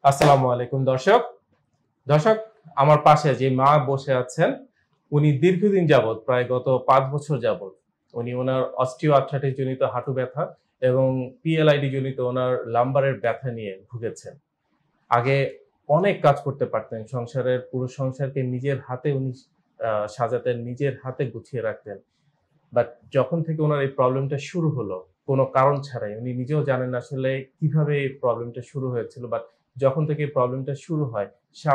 আসসালামু আলাইকুম দর্শক। দর্শক, আমার পাশে যে মা বসে আছেন, উনি দীর্ঘদিন যাবৎ, প্রায় গত ৫ বছর যাবৎ, উনি ওনার অস্টিও আর্থ্রাইটিস জনিত হাঁটু ব্যথা এবং পিএলআইডি জনিত ওনার লাম্বারের ব্যথা নিয়ে ভুগেছেন। আগে অনেক কাজ করতে পারতেন, সংসারের পুরো সংসারকে নিজের হাতে উনি সাজাতেন, নিজের হাতে গুছিয়ে রাখতেন। বাট যখন থেকে ওনার এই প্রবলেমটা শুরু হলো, কোনো কারণ ছাড়াই, উনি নিজেও জানেন না আসলে কিভাবে এই প্রবলেমটা শুরু হয়েছিল। বাট যখন থেকে এই প্রবলেমটা শুরু হয়,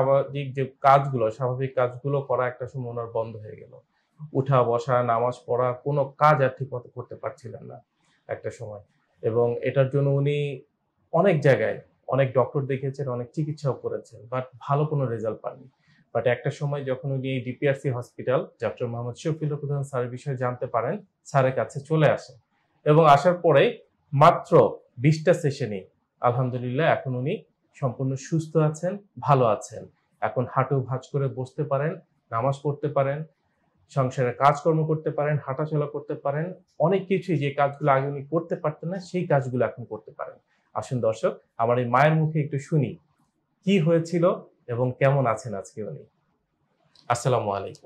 স্বাভাবিক কাজগুলো করা একটা সময় ওনার বন্ধ হয়ে গেল। উঠা, বসা, নামাজ পড়া, কোনো কাজ আর ঠিকমতো করতে পারছিলেন না একটা সময়। এবং এটার জন্য উনি অনেক জায়গায় অনেক ডক্টর দেখিয়েছেন, অনেক চিকিৎসাও করেছেন, বাট ভালো কোনো রেজাল্ট পাননি। বাট একটা সময় যখন উনি DPRC hospital doctor Mohammad Shafiullah Pradhan স্যারের বিষয়ে জানতে পারেন, স্যারের কাছে চলে আসেন এবং আসার পরে মাত্র ২০টা সেশনে আলহামদুলিল্লাহ এখন উনি সম্পূর্ণ সুস্থ আছেন, ভালো আছেন। এখন হাঁটু ভাঁজ করে বসতে পারেন, নামাজ পড়তে পারেন, সংসারের কাজকর্ম করতে পারেন, হাঁটাচলা করতে পারেন। অনেক কিছুই যে কাজগুলো আগে উনি করতে পারতেন না, সেই কাজগুলো এখন করতে পারেন। আসুন দর্শক, আমার এই মায়ের মুখে একটু শুনি কি হয়েছিল এবং কেমন আছেন আজকে উনি। আসসালামু আলাইকুম।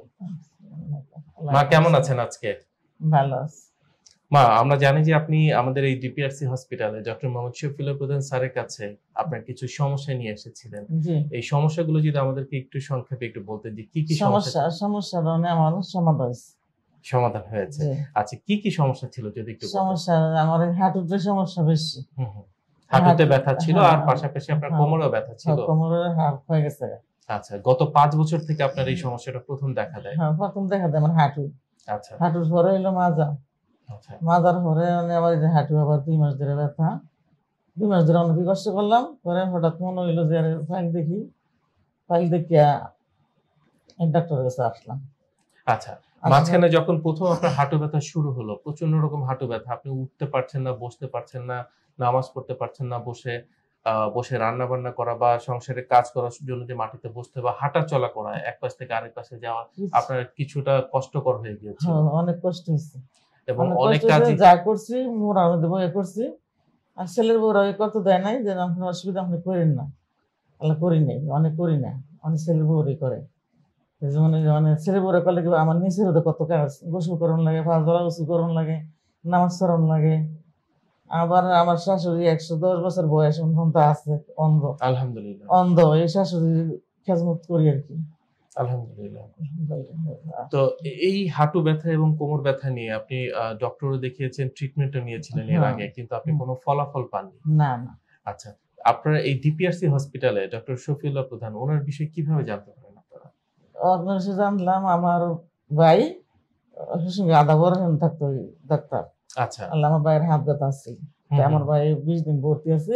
মা, কেমন আছেন আজকে? ভালো আছি। মা, আমরা জানি যে আপনি আমাদের এই ডিপিআরসি হসপিটালে ডক্টর মোহাম্মদ শফিউল্লাহ প্রধান স্যারের কাছে আপনার কিছু সমস্যা নিয়ে এসেছিলেন। জি, এই সমস্যাগুলো যদি আমাদেরকে একটু সংক্ষেপে একটু বলতেন যে কি কি সমস্যা আমার সমাধান হয়েছে। সমাধান হয়েছে। জি, আচ্ছা, কি কি সমস্যা ছিল যদি একটু বলতেন? সমস্যা আমার এই হাঁটুতে সমস্যা বেশি। হুম, হুম। হাঁটুতে হাঁটু- ব্যথা ছিল হ্যাঁ, আর পাশাপাশি আপনার হ্যাঁ, কোমরেও ব্যথা ছিল। কোমরের হাড় হয়ে গেছে। আচ্ছা, গত ৫ বছর থেকে আপনার এই সমস্যাটা প্রথম দেখা দেয়। হ্যাঁ, প্রথম দেখা দেয় আমার হাঁটু। আচ্ছা, হাঁটুর পরে হলো মাজা। আচ্ছা, মাজার পরে আবার এই যে হাঁটু আবার ২ মাস ধরে ব্যথা। ২ মাস ধরে অনেক কষ্ট করলাম। পরে হঠাৎ মনে হইলো যে আরে ফাইল দেখি। ফাইল দেখিয়া ডাক্তারের কাছে আসলাম। আচ্ছা। মাঝখানে যখন প্রথম আপনার হাঁটু ব্যথা শুরু হলো, প্রচন্ড রকম হাঁটু ব্যথা, আপনি উঠতে পারছেন না, বসতে পারছেন না, নামাজ পড়তে পারছেন না বসে, বসে রান্না-বান্না করা বা সংসারের কাজ করার জন্য যে মাটিতে বসতে বা হাঁটা চলা করা, এক পাশ থেকে আরেক পাশে যাওয়া আপনার কিছুটা কষ্টকর হয়ে গিয়েছিল। হ্যাঁ, অনেক কষ্ট হয়েছে। এবং অনেক অনেক কষ্ট হয়েছে, কাজই যা করছি মোড়ার মধ্যে বয়ে করছি। আর ছেলের বউরা ওই কত দেয় নাই যে আপনার অসুবিধা আপনি করেন না। আল্লাহ করি নাই, অনেক করি না, অনেক ছেলের বউরই করে। এই যে মানে ছেলের বউরা করলে কি আমার নিচের হতে কত কাজ, গোসল করন লাগে, পাঁচ ধরা গোসল করন লাগে, নামাজ পড়ন লাগে। আবার আমার শাশুড়ি ১১০ বছর বয়স পর্যন্ত আছে, অন্ধ। আলহামদুলিল্লাহ, অন্ধ এই শাশুড়ির খেজমত করি আর কি। আলহামদুলিল্লাহ। তো এই হাঁটু ব্যথা এবং কোমর ব্যথা নিয়ে আপনি ডক্টরও দেখিয়েছেন, ট্রিটমেন্টও নিয়েছিলেন এর হ্যাঁ। আগে, কিন্তু আপনি কোনো ফলাফল পাননি। না, না, আচ্ছা, আপনারা এই ডিপিআরসি হসপিটালে ডক্টর শফিউল্লাহ প্রধান ওনার বিষয়ে কিভাবে জানতে পারেন আপনারা? আপনার সে জানলাম আমার ভাই ওর সঙ্গে আধা বড় থাকতো ওই ডাক্তার। আচ্ছা, আল্লাহ, আমার ভাইয়ের হাত ব্যথা আছে। হুম, আমার হুম, ভাই ২০ দিন ভর্তি আছে।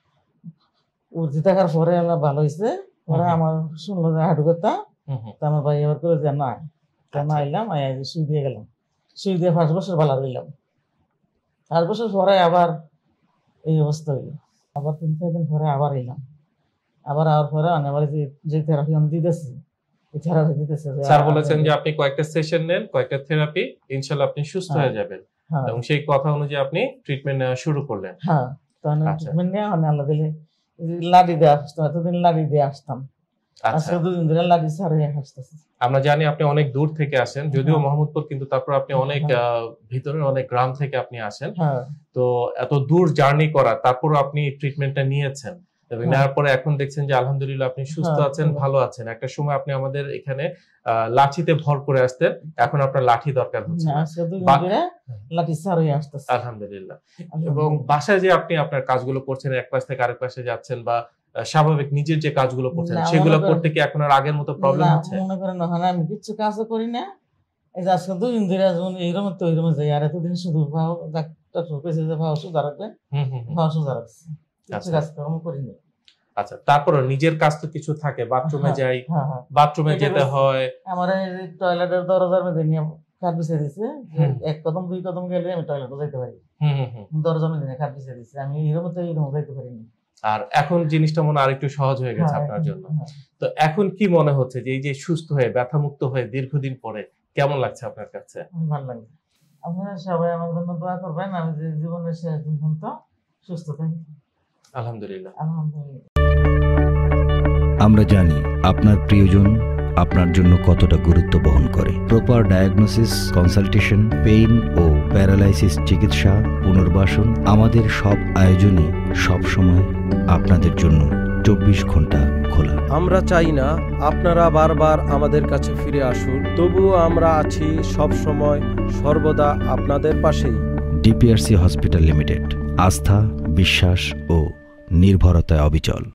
ভর্তি থাকার পরে আল্লাহ ভালো হয়েছে। পরে হুম, আমার শুনলো যে হাঁটু ব্যথা। হুম, হুম। তো আমার ভাই এবার করে যে না, তা না আচ্ছা, আইলাম, আই সুই দিয়ে গেলাম। সুই দিয়ে ৫ বছর ভালো হইলাম। ৫ বছর পরে আবার এই অবস্থা হইলো। আবার ৩-৪ দিন পরে আবার এলাম। আবার আওয়ার পরে আবার যে থেরাপি আমি দিতেছি, এই থেরাপি দিতেছে যে স্যার বলেছেন যে আপনি কয়েকটা সেশন নেন, কয়েকটা থেরাপি, ইনশাআল্লাহ আপনি সুস্থ হ্যাঁ, হয়ে যাবেন। হ্যাঁ, এবং সেই কথা অনুযায়ী আপনি ট্রিটমেন্ট নেওয়া শুরু করলেন। হ্যাঁ। তো আমি আচ্ছা, ট্রিটমেন্ট নেওয়া আল্লাহ দিলে লাডি দিয়ে আসতাম, এতদিন লাডি দিয়ে আসতাম। আচ্ছা। আজকে ২ দিন ধরে লাডি ছাড়িয়ে আসতেছি। আমরা জানি আপনি অনেক দূর থেকে আসেন, যদিও হ্যাঁ, মোহাম্মদপুর, কিন্তু তারপর আপনি অনেক হ্যাঁ, ভিতরের অনেক গ্রাম থেকে আপনি আসেন। হ্যাঁ, তো এত দূর জার্নি করা, তারপরও আপনি ট্রিটমেন্টটা নিয়েছেন এবং হ্যাঁ, নেওয়ার পরে এখন দেখছেন যে আলহামদুলিল্লাহ আপনি সুস্থ হ্যাঁ, আছেন, ভালো আছেন। একটা সময় আপনি আমাদের এখানে লাঠিতে ভর করে আসতেন, এখন আপনার লাঠি দরকার হচ্ছে না, না। আজকে ২ দিন বা- ধরে লাঠি ছাড়িয়ে আসতেছে। আলহামদুলিল্লাহ। এবং আলহামদুলিল্লাহ। বাসায় যে আপনি আপনার কাজগুলো করছেন, এক পাশ থেকে আরেক পাশে যাচ্ছেন বা স্বাভাবিক নিজের যে কাজগুলো করছেন, না, সেগুলো মনে করেন করতে কি এখন আর আগের মতো প্রবলেম না, হচ্ছে? মনে করেন ওখানে আমি কিচ্ছু কাজও করি না। এই যে আজকে ২ দিন ধরে যেমন এইরকম তো ওইরকম যাই। আর এতদিন শুধু ভাও ডাক্তার কইছে যে ভাও সোজা রাখবেন, হুম, হুম, হুম। ভাও সোজা রাখছি। কিচ্ছু আচ্ছা, কাজকর্ম করি না। আচ্ছা। তারপরও নিজের কাজ তো কিছু থাকে, বাথরুমে হ্যাঁ, যাই, হ্যাঁ, হ্যাঁ। বাথরুমে এটা যেতে করছি। হয়। আমার এই টয়লেটের দরজার মধ্যে নিয়ে খাট বিছিয়ে দিছে। যে হুম, ১ কদম ২ কদম গেলে আমি টয়লেটে যাইতে পারি। হুম, হুম, হুম। দরজার মধ্যে নিয়ে খাট বিছিয়ে দিছে। আমি এরকম তো এরকম যাইতে পারিনি। আর এখন জিনিসটা মনে হয় আরেকটু সহজ হয়ে গেছে হ্যাঁ, আপনার এখন জন্য। হ্যাঁ, তো এখন কি মনে হচ্ছে যে এই যে সুস্থ হয়ে ব্যথামুক্ত হয়ে দীর্ঘদিন পরে কেমন লাগছে আপনার কাছে? ভালো লাগে। আপনারা সবাই আমার জন্য দোয়া করবেন। আমি যে জীবনের শেষ দিন পর্যন্ত সুস্থ থাকি। আলহামদুলিল্লাহ। আলহামদুলিল্লাহ। আমরা জানি আপনার প্রিয়জন আপনার জন্য কতটা গুরুত্ব বহন করে। প্রপার ডায়াগনোসিস, কনসালটেশন, পেইন ও প্যারালাইসিস চিকিৎসা, পুনর্বাসন, আমাদের সব আয়োজনই সবসময় আপনাদের জন্য 24 ঘন্টা খোলা। আমরা চাই না আপনারা বারবার আমাদের কাছে ফিরে আসুন, তবুও আমরা আছি সব সময় সর্বদা আপনাদের পাশেই। ডিপিআরসি হসপিটাল লিমিটেড, আস্থা, বিশ্বাস ও নির্ভরতায় অবিচল।